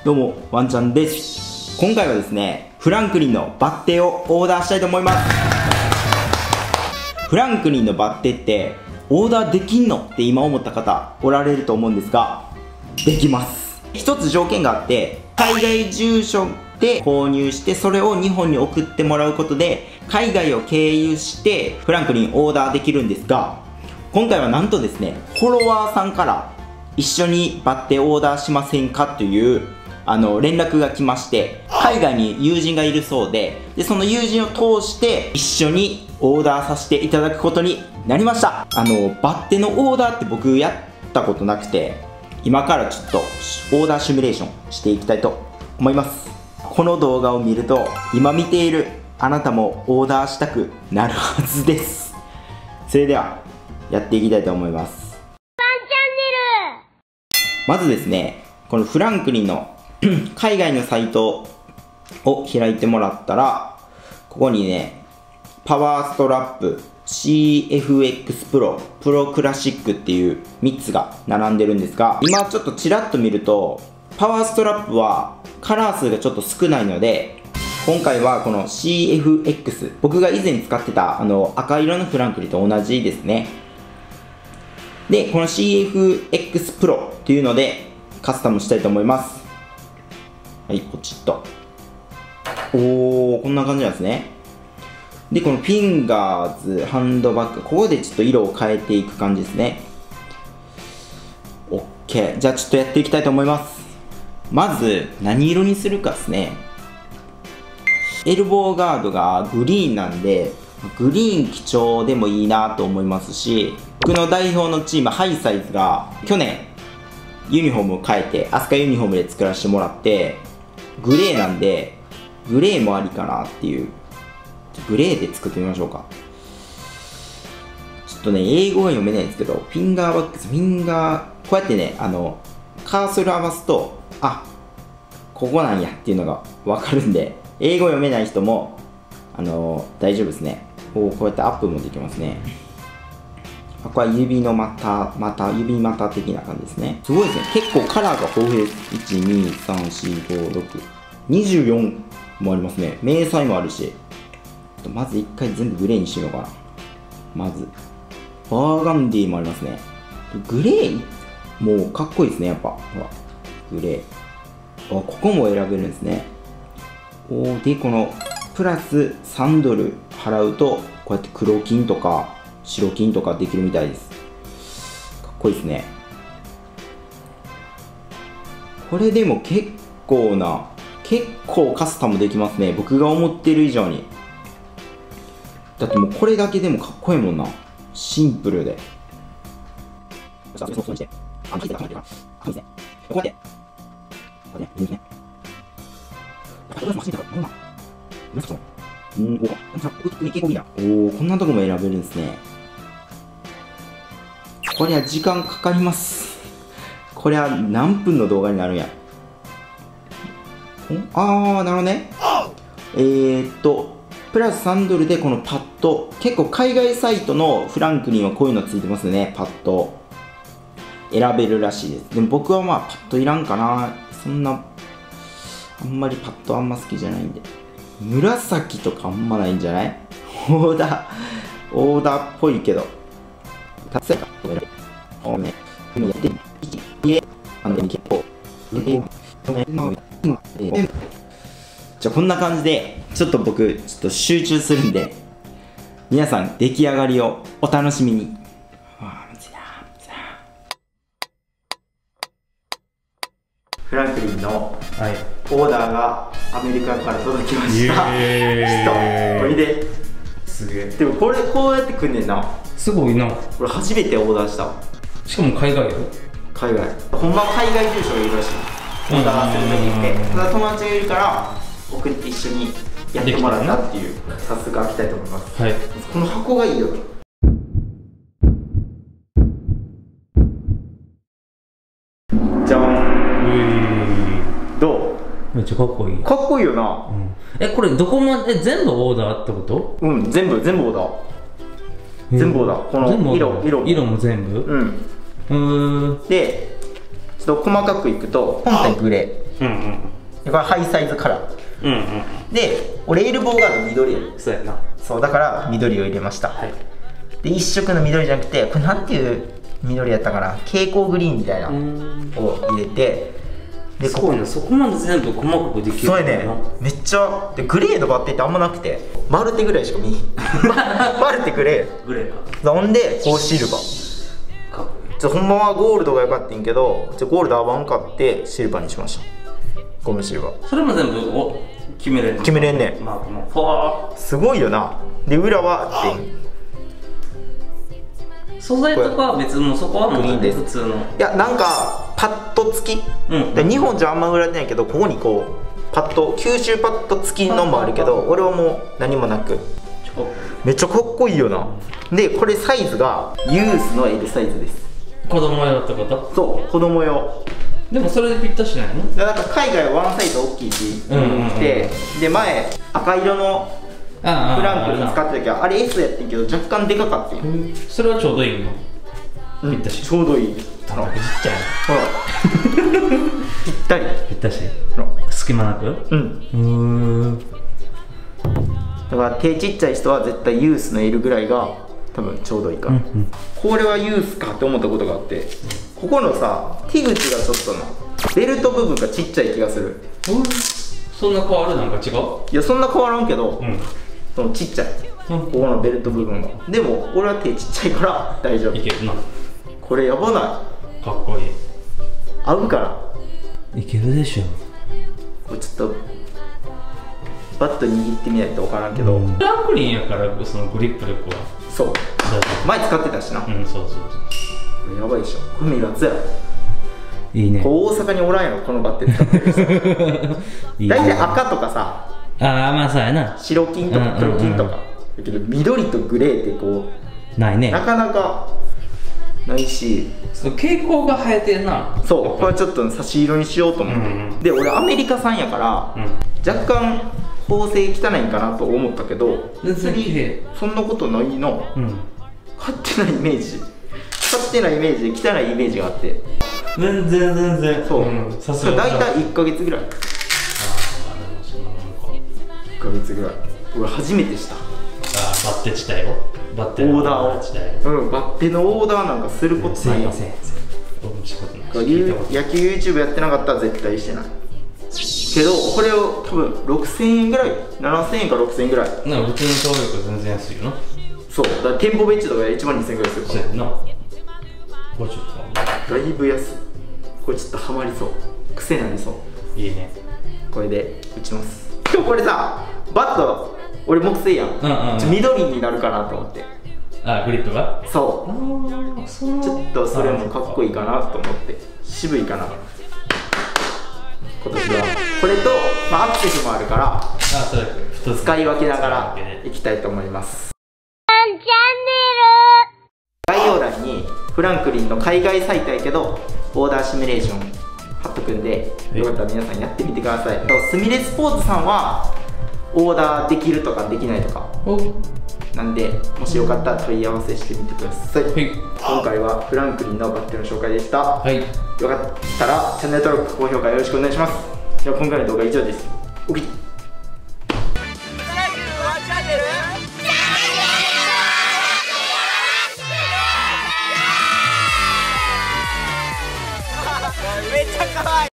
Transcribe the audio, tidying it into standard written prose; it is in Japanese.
どうも、ワンちゃんです。今回はですね、フランクリンのバッテをオーダーしたいと思います。フランクリンのバッテってオーダーできんのって今思った方おられると思うんですが、できます。一つ条件があって、海外住所で購入してそれを日本に送ってもらうことで海外を経由してフランクリンオーダーできるんですが、今回はなんとですね、フォロワーさんから一緒にバッテオーダーしませんかという連絡が来まして、海外に友人がいるそうで、その友人を通して一緒にオーダーさせていただくことになりました。バッテのオーダーって僕やったことなくて、今からちょっとオーダーシミュレーションしていきたいと思います。この動画を見ると今見ているあなたもオーダーしたくなるはずです。それではやっていきたいと思います。まずですね、このフランクリンの海外のサイトを開いてもらったら、ここにね、パワーストラップ CFX プロクラシックっていう3つが並んでるんですが、今ちょっとちらっと見るとパワーストラップはカラー数がちょっと少ないので、今回はこの CFX、 僕が以前使ってた赤色のフランクリンと同じですね。で、この CFX プロっていうのでカスタムしたいと思います。はい、ポチッと。おー、こんな感じなんですね。で、このフィンガーズ、ハンドバッグ、ここでちょっと色を変えていく感じですね。OK。じゃあちょっとやっていきたいと思います。まず、何色にするかですね。エルボーガードがグリーンなんで、グリーン基調でもいいなと思いますし、僕の代表のチームハイサイズが去年ユニフォームを変えてアスカユニフォームで作らせてもらって、グレーなんでグレーもありかなっていう、グレーで作ってみましょうか。ちょっとね、英語は読めないんですけど、フィンガーバックス、フィンガー、こうやってね、カーソル合わすと、あ、ここなんやっていうのが分かるんで、英語読めない人も大丈夫ですね。こうやってアップもできますね。これは指の指股的な感じですね。すごいですね。結構カラーが豊富です。1、2、3、4、5、6、24もありますね。迷彩もあるし。まず一回全部グレーにしてみようかな。まず。バーガンディもありますね。グレーもうかっこいいですね、やっぱ。ほら。グレー。ここも選べるんですね。で、この、プラス3ドル払うと、こうやって黒金とか、白金とかできるみたいです。かっこいいですね。これでも結構カスタムできますね。僕が思ってる以上に。だってもうこれだけでもかっこいいもんな。シンプルで。こうやって。こんなとこも選べるんですね。これは時間かかります。これは何分の動画になるんや。なるほどね。プラス3ドルでこのパッド、結構海外サイトのフランクリンはこういうのついてますね。パッド選べるらしいです。でも僕はまあパッドいらんかな。そんなあんまりパッドあんま好きじゃないんで。紫とかあんまないんじゃない？オーダーっぽいけど。じゃあこんな感じで、ちょっと僕、ちょっと集中するんで、皆さん出来上がりをお楽しみに。フランクリンのオーダーがアメリカから届きました。これですげえ。でもこれこうやってくんねんな。 すごいな。 これ初めてオーダーしたわ。 しかも海外やろ。 海外。ほんまは海外住所がいるらしい。オーダーするときって。ただ友達がいるから送って一緒にやってもらったっていう。早速開きたいと思います。はい。この箱がいいよ。じゃん。どう？ めっちゃかっこいい。 かっこいいよな。 これどこまで全部オーダーってこと？ 全部オーダー。全部オーダー。この色も全部？で、 ちょっと細かくいくと、本体グレー。 うんうんでこれハイサイズカラーうんうんで、俺エルボーガード緑やねん。 そうやな。 そうだから緑を入れました、 はい。 で一色の緑じゃなくて、これなんていう緑やったかな、蛍光グリーンみたいなを入れて、ですごいな、そこまで全部細かくできる。 そうやね、めっちゃでグレーのバッテってあんまなくて、マルテぐらいしか見えへんマルテグレグレーか。 ーほんでこうシルバー、 かっこいい。 ほんまはゴールドが良かったんけど、ゴールド合わんかってシルバーにしました。ゴムシルバーそれも全部決めれんの。 決めれんねん。 まあもうフォすごいよな。で裏はってー素材とかは別にもうそこはもうグリーンです普通の。 いやなんかパッド付き、 うんで日本じゃあんま売られてないけど、ここにこうパッド、吸収パッド付きのもあるけど、俺はもう何もなく、めっちゃかっこいいよな。でこれサイズがユースの L サイズです。 子供用ってこと？ そう子供用でもそれでぴったしないの？ でなんか海外はワンサイズ大きいって言って、で前赤色のフランク使ってた時はあれ S やってんけど若干でかかったよ。 それはちょうどいいの？ぴったし。 ちょうどいい。 ただちっちゃい。 ほらぴったり。 ぴったし。 ほら隙間なく？ だから手ちっちゃい人は絶対ユースの L ぐらいが多分ちょうどいいから、これはユースかって思ったことがあって、ここのさ手口がちょっとなベルト部分がちっちゃい気がする。 そんな変わる？なんか違う？ いやそんな変わらんけど、 うん。 そのちっちゃい、ここのベルト部分が。でも俺は手ちっちゃいから大丈夫。 いけるな。 これやばない？ かっこいい。 合うかな？ いけるでしょ。 これちょっとバット握ってみないと分からんけど、 フランクリンやからそのグリップ力はそう大丈前使ってたしな、 夫。うん、そうそうこれやばいでしょ。これ目立つやろ。 いいね。 こう大阪におらんやろこのバッテ使ってる人いいね。 大体赤とかさああ、まあそうやな。 白金とか黒金とか、だけど緑とグレーってこないね。 うなかなかないし、 そう蛍光が生えてるな。 そうこれちょっと差し色にしようと思って、 うんうんで俺アメリカ産やから、若干縫製汚いんかなと思ったけど全然綺麗。 そんなことないな。 うん。 勝手なイメージ勝手なイメージで汚いイメージがあって、 全然。 そう、 さすが。 大体1ヶ月ぐらい、 ああ、でもそんなもんか。 1ヶ月ぐらい俺初めてした。 ああ、バッテ自体を。バッテオーダーを自体を。 バッテのオーダーなんかすることないよ。 僕もしたことないし。 野球 YouTube やってなかったら絶対してないけど、これを多分6000円ぐらい、7000円か6000円ぐらい。 なんか普通の登録全然安いよな。 そうだから店舗ベンチとかで1万2000円ぐらいするからそうやな。50 だいぶ安い。これちょっとハマりそう、癖になりそう。 いいね。 これで打ちます。でもこれさバット俺木製やん、緑になるかなと思って。 あ、グリップが？ そうちょっとそれもかっこいいかなと思って、渋いかな今年は。これと、まあ、アクセスもあるからあ、それ使い分けながらいきたいと思います。概要欄にフランクリンの海外サイトやけどオーダーシミュレーション貼っとくんで、よかったら皆さんやってみてください。スミレスポーツさんはオーダーできるとかできないとかなんで、もしよかったら問い合わせしてみてください。今回はフランクリンのバッテの紹介でした。よかったらチャンネル登録、高評価よろしくお願いします。では今回の動画は以上です。OK